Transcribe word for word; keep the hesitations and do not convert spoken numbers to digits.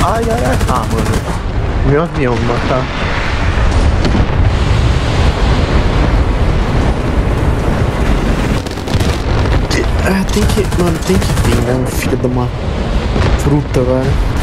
Ai, ai, ai. Ah, mano. Meu avião, vou matar. Ah, tem que. Mano, tem que vir, né? Um filho de uma fruta, velho.